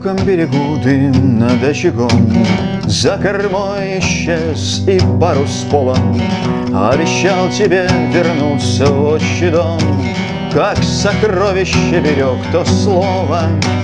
далеком берегу дым над очагом, за кормой исчез и парус полон. Обещал тебе вернуться в отчий дом, как сокровище берег то слово.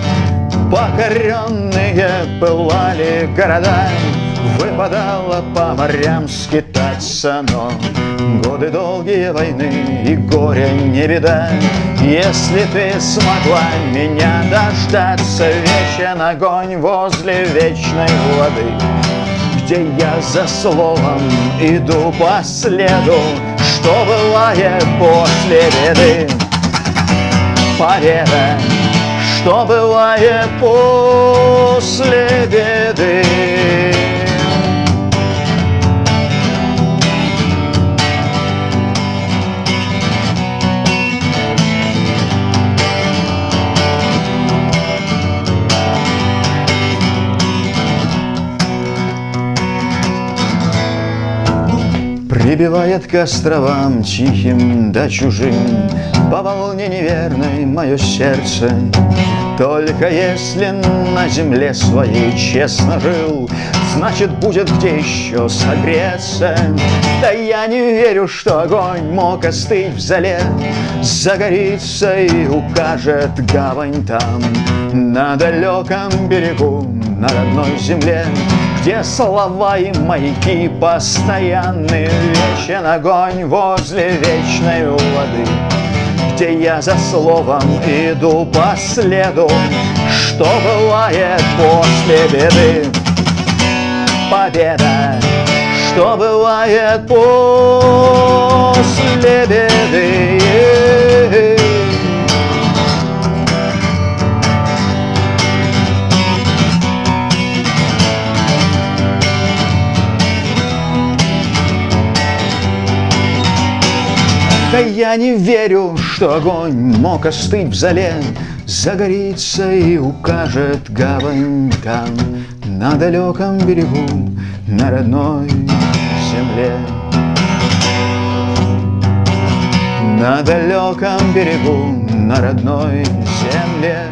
Покоренные пылали города, выпадало по морям скитаться, но годы долгие войны и горя не беда. Если ты смогла меня дождаться, вечен огонь возле вечной воды, где я за словом иду по следу, что бывает после беды. Победа, что бывает после беды. Прибивает к островам тихим да чужим по волне неверной мое сердце. Только если на земле своей честно жил, значит, будет где еще согреться. Да я не верю, что огонь мог остыть в зале, загорится и укажет гавань там, на далеком берегу, на родной земле, где слова и маяки постоянны. Вечен огонь возле вечной воды, где я за словом иду по следу, что бывает после беды. Победа, что бывает после беды. Да я не верю, что огонь мог остыть в зале, загорится и укажет гавань там, на далеком берегу, на родной земле. На далеком берегу, на родной земле.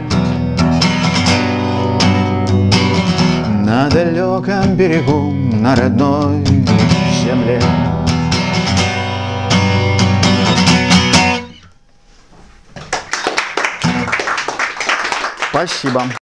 На далеком берегу, на родной земле. Спасибо.